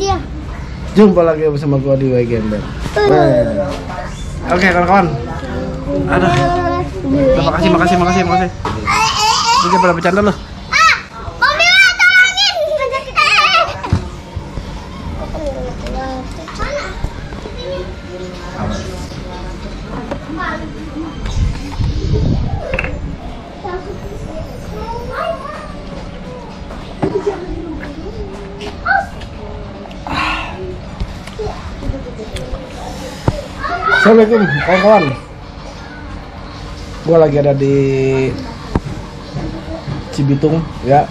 dia. Jumpa lagi bersama gua di WG Ember. Oke kawan-kawan. Aduh. Makasih. Ini pada bercanda loh. Assalamualaikum kawan-kawan. Gua lagi ada di Cibitung ya.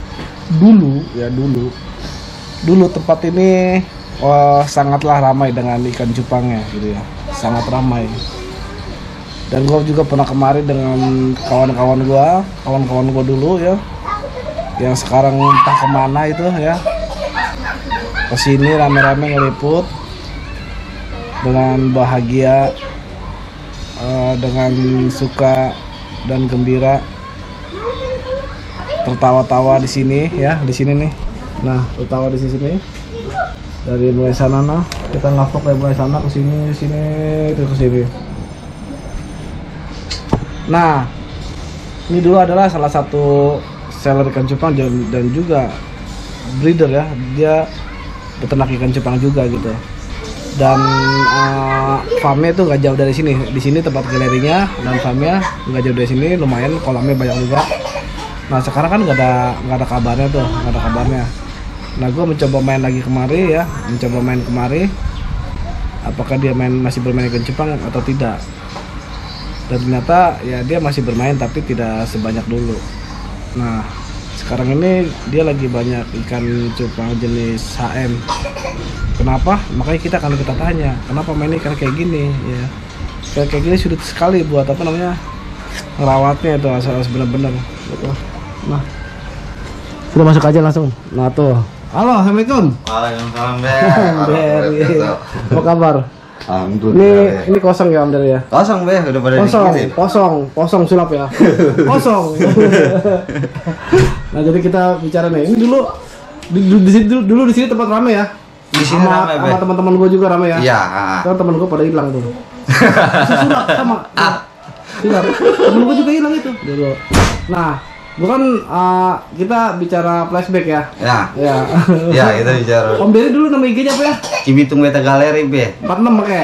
Dulu tempat ini sangatlah ramai dengan ikan cupangnya gitu ya. Sangat ramai. Dan gua juga pernah kemari dengan kawan-kawan gua dulu ya. Yang sekarang entah kemana itu ya. Kesini rame-rame ngeliput dengan bahagia, dengan suka dan gembira, tertawa-tawa di sini ya, di sini nih. Nah, tertawa di sini dari mulai sana nah, kita ngapok dari mulai sana ke sini, terus ke sini. Nah, ini dulu adalah salah satu seller ikan cupang dan juga breeder ya, dia beternak ikan cupang juga gitu. Dan farmnya itu nggak jauh dari sini. Di sini tempat galerinya dan farmnya nggak jauh dari sini, lumayan kolamnya banyak juga. Nah sekarang kan nggak ada kabarnya tuh, nggak ada kabarnya. Nah gue mencoba main lagi kemari ya, apakah dia masih bermain ikan cupang atau tidak. Dan ternyata ya dia masih bermain tapi tidak sebanyak dulu. Nah sekarang ini dia lagi banyak ikan cupang jenis HM. Kenapa? Makanya kita tanya, kenapa main ikan kayak gini ya? Kayak gini sulit sekali buat apa namanya ngerawatnya itu harus benar-benar gitu. Nah, sudah masuk aja langsung. Nah tuh, halo, assalamualaikum. Waalaikumsalam Be. Apa kabar? Alhamdulillah. Ini kosong ya Om Dery ya? Kosong Be, udah pada dikirim. Kosong sulap ya. Kosong. Nah jadi kita bicara nih. Ini dulu di sini tempat ramai ya. Di sini ramai Be. Sama teman-teman gue juga ramai ya. Iya. Karena teman gue pada hilang tuh. Sulap sama. Sulap. Temen gue juga hilang itu dulu. Nah, bukan kita bicara flashback ya. Ya. Ya, kita bicara. Om Dery dulu nama IG-nya apa ya? Cibitung Beta Galeri Be. 46 pakai.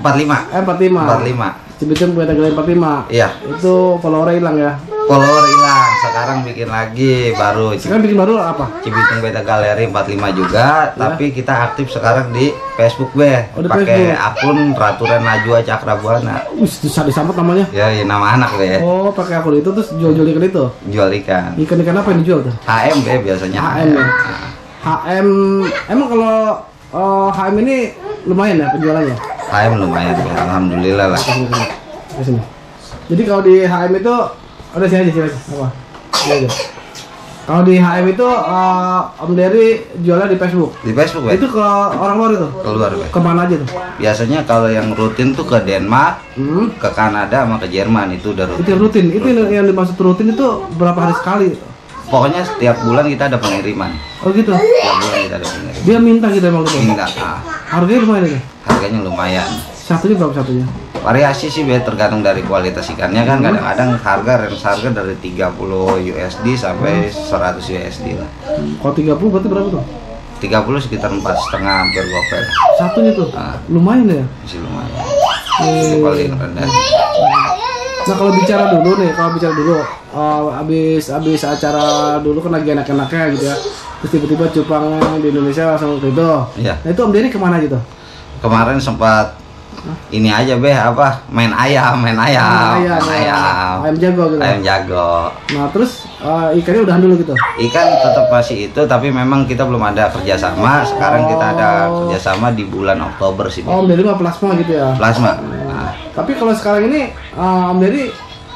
45. Cibitung Beta Galeri 45. Iya. Itu follower hilang ya. Follower hilang, sekarang bikin lagi baru. Sekarang bikin baru apa? Cibitung Beta Galeri 45 juga, ya. Tapi kita aktif sekarang di Facebook Be. Oh, pakai akun Raturan Najwa Cakrabuana. Susah disambut namanya. Ya, nama anak Be. Oh, pakai akun itu terus jual ikan itu. Jual ikan. Ikan apa yang dijual tuh? HM Be biasanya. HM ya. HM emang kalau HM ini lumayan ya penjualannya? HM lumayan Be, alhamdulillah lah. Kesini. Jadi kalau di HM itu udah sini aja apa? Ini aja. Kalau di HM itu Om Dery jualnya di Facebook. Di Facebook Be. Itu ke orang luar itu? Keluar Be. Kemana aja tuh? Biasanya kalau yang rutin tuh ke Denmark, ke Kanada sama ke Jerman itu udah rutin. Itu rutin. Itu yang dimaksud rutin itu berapa hari sekali? Pokoknya setiap bulan kita ada pengiriman. Oh gitu. Setiap bulan kita ada pengiriman. Dia minta gitu emang gitu. Minta. Harganya lumayan itu. Harganya lumayan. Satunya berapa satunya? Variasi sih Be, tergantung dari kualitas ikannya kan. Kadang-kadang harga dari 30 USD sampai 100 USD lah. Kalau 30 berarti berapa tuh? 30 sekitar 4,5 hampir gopel. Satunya tuh. Lumayan ya? Masih lumayan. Itu paling rendah. Nah kalau bicara dulu, abis acara dulu kan lagi enak-enaknya gitu ya. Terus tiba-tiba cupang di Indonesia langsung gitu. Iya. Nah itu Om Dery kemana gitu? Kemarin sempat ini aja Be, main ayam. Ayam jago gitu. Ayam jago. Nah terus ikannya udahan dulu gitu. Ikan tetap masih itu, tapi memang kita belum ada kerjasama. Sekarang kita ada kerjasama di bulan Oktober sih. Oh Om Dery mah plasma gitu ya. Plasma. Tapi kalau sekarang ini Om Dery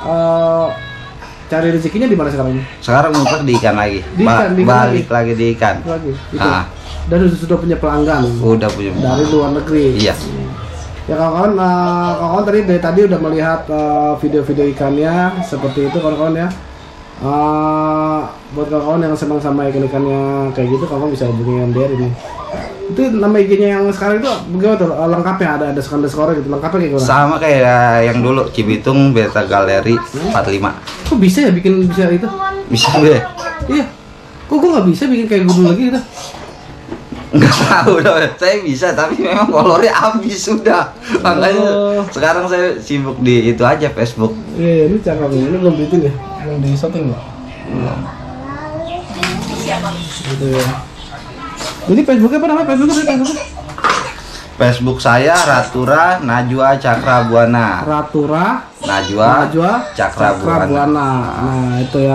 cari rezekinya di mana sekarang ini? Sekarang ngumpet di ikan lagi. Balik lagi di ikan. Lagi. Gitu. Dan sudah punya pelanggan. Udah punya. Dari luar negeri. Iya. Ya kawan-kawan dari tadi udah melihat video-video ikannya seperti itu kawan-kawan ya. Buat kawan-kawan yang senang sama ikan-ikannya kayak gitu, kawan bisa hubungi Om Dery nih. Itu nama IG-nya yang sekarang itu bagaimana tuh? Lengkapnya ada score gitu. Lengkapnya kayak gimana? Sama kayak yang dulu Cibitung Beta Galeri 45. Kok bisa ya bisa itu? Bisa deh. Iya. Kok gue nggak bisa bikin kayak dulu lagi gitu? Nggak tahu dong, saya bisa tapi memang kolornya habis sudah. Makanya sekarang saya sibuk di itu aja Facebook. Iya, ini cakep nih. Ini belum ya? Belum di shooting ya? Gitu ya. Ini Facebooknya apa namanya? Facebook saya Ratura Najwa Cakra Buana. Ratura Najwa Cakra Buana. Nah itu ya.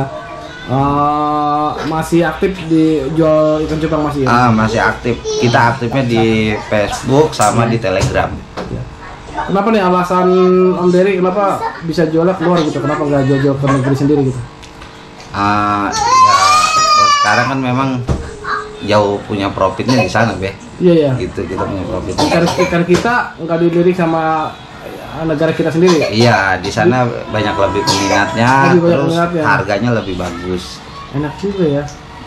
Masih aktif di jual ikan cupang masih ya? Masih aktif. Kita aktifnya di Facebook sama di Telegram. Kenapa nih alasan Om Dery kenapa bisa jualnya keluar gitu? Kenapa nggak jual ke negeri sendiri gitu? Ya buat sekarang kan memang jauh punya profitnya di sana, Be. Iya. Gitu kita punya profit. Ikan kita nggak dilirik sama negara kita sendiri. Iya, di sana banyak lebih peminatnya, terus harganya lebih bagus. Enak juga ya.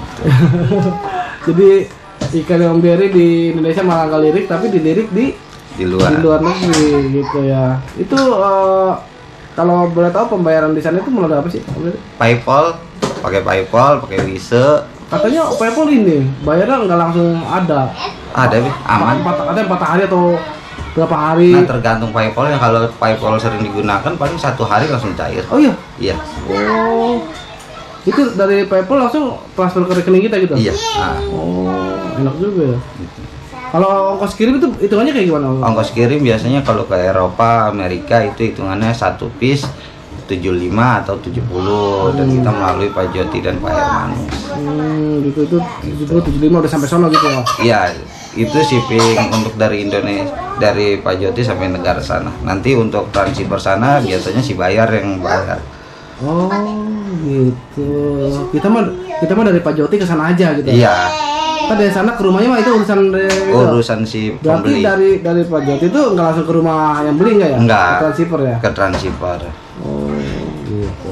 Jadi ikan Om Dery di Indonesia malah nggak lirik, tapi dilirik di luar negeri gitu ya. Itu kalau boleh tahu pembayaran di sana itu melalui apa sih? PayPal, pakai Wise. Katanya PayPal ini bayarnya nggak langsung ada. Ada, aman. Katanya 4 hari atau berapa hari? Nah, tergantung PayPal ya. Kalau PayPal sering digunakan paling 1 hari langsung cair. Oh iya? Iya. Oh, itu dari PayPal langsung transfer ke rekening kita gitu? Iya. Oh, enak juga ya. Kalau ongkos kirim itu hitungannya kayak gimana? Ongkos kirim biasanya kalau ke Eropa, Amerika itu hitungannya 1 piece 75 atau 70 dan kita melalui Pak Joti dan Pak Hermanus. Gitu itu 70 75 udah sampai sono gitu ya? Iya, itu shipping untuk dari Indonesia, dari Pak Joti sampai negara sana. Nanti untuk transfer sana biasanya si bayar yang bayar. Oh, gitu. Kita mah dari Pak Joti ke sana aja gitu. Iya. Kan dari sana ke rumahnya mah itu urusan si pembeli. Berarti dari Pak Joti itu nggak langsung ke rumah yang beli nggak ya? Enggak. Ke transfer ya? Ke transfer. Oh, gitu.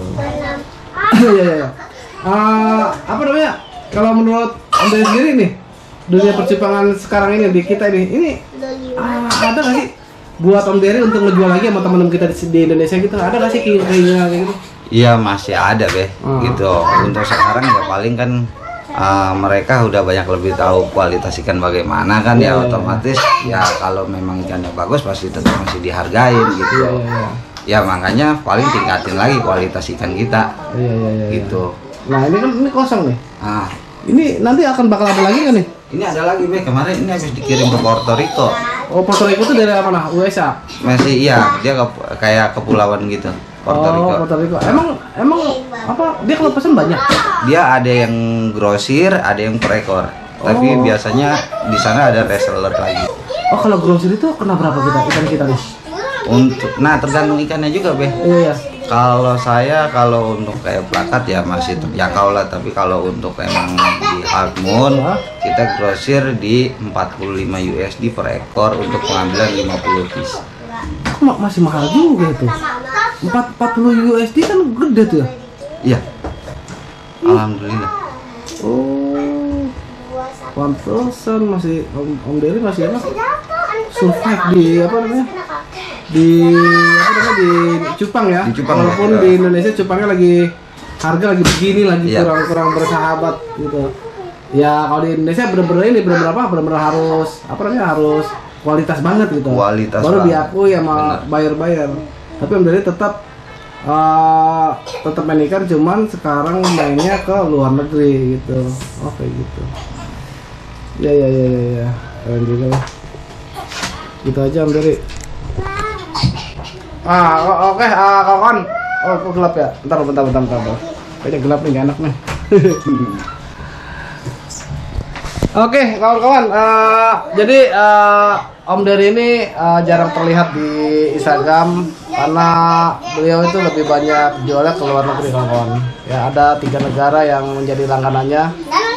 Iya. Apa namanya? Kalau menurut Om Dery sendiri nih, dunia percupangan sekarang ini di kita ini ada nggak sih buat Om Dery untuk ngejual lagi sama teman-teman kita di Indonesia gitu? Ada nggak sih keinginan kayak gitu? Iya, masih ada, Be. Gitu. Untuk sekarang ya paling kan mereka udah banyak lebih tahu kualitas ikan bagaimana kan, ya otomatis ya kalau memang ikannya bagus pasti tetap masih dihargain gitu. Ya makanya paling tingkatin lagi kualitas ikan kita. Iya. Gitu. Nah ini kosong nih. Ini nanti bakal ada lagi kan nih? Ini ada lagi, Be. Kemarin ini habis dikirim ke Puerto Rico. Oh, Puerto Rico itu dari mana? USA? Masih iya, dia kayak kepulauan gitu. Puerto Rico. Emang apa? Dia kalau pesan banyak? Dia ada yang grosir, ada yang per ekor. Tapi biasanya di sana ada reseller lagi. Oh, kalau grosir itu kena berapa ikan kita nih? Tergantung ikannya juga, Be. Iya. Kalau untuk kayak plakat ya masih terjangkau lah, tapi kalau untuk emang di Half Moon kita grosir di 45 USD per ekor untuk pengambilan 50 piece. Kok masih mahal juga itu? 40 USD kan gede tuh ya? Iya. Alhamdulillah. Oh, pantesan masih Om Dery masih survive di di cupang ya. Walaupun di Indonesia cupangnya harga lagi begini kurang bersahabat gitu. Ya kalau di Indonesia bener-bener harus harus kualitas banget gitu. Baru diakui sama buyer. Tapi Om Dery tetap main ikan, cuman sekarang mainnya ke luar negeri gitu. Oke gitu. Ya. Keren juga lah. Gitu aja Om Dery. Oke, kawan. Oh, kok gelap ya? Bentar. Kayaknya gelap nih, gak enak nih. Oke, kawan-kawan. Jadi Om Dery ini jarang terlihat di Instagram karena beliau itu lebih banyak jualnya ke luar negeri, kawan-kawan. Ya, ada 3 negara yang menjadi langganannya.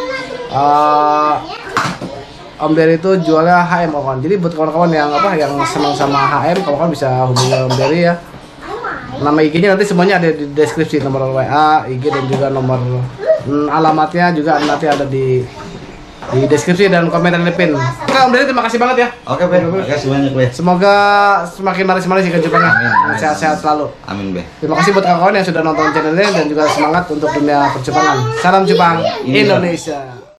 Om Dery itu jualnya HM, kawan. Jadi buat kawan-kawan yang senang sama HM, kawan-kawan bisa hubungi Om Dery ya. Nama IG-nya nanti semuanya ada di deskripsi, nomor WA, IG dan juga nomor alamatnya juga nanti ada di di deskripsi dan komentar di pin. Oke Om Denny, terima kasih banget ya. Oke Be, terima kasih banyak Be. Semoga semakin manis-manis ikan cupangnya. Amin. Sehat-sehat selalu. Amin Be. Terima kasih buat kawan-kawan yang sudah nonton channel ini dan juga semangat untuk dunia percupangan. Salam cupang Indonesia.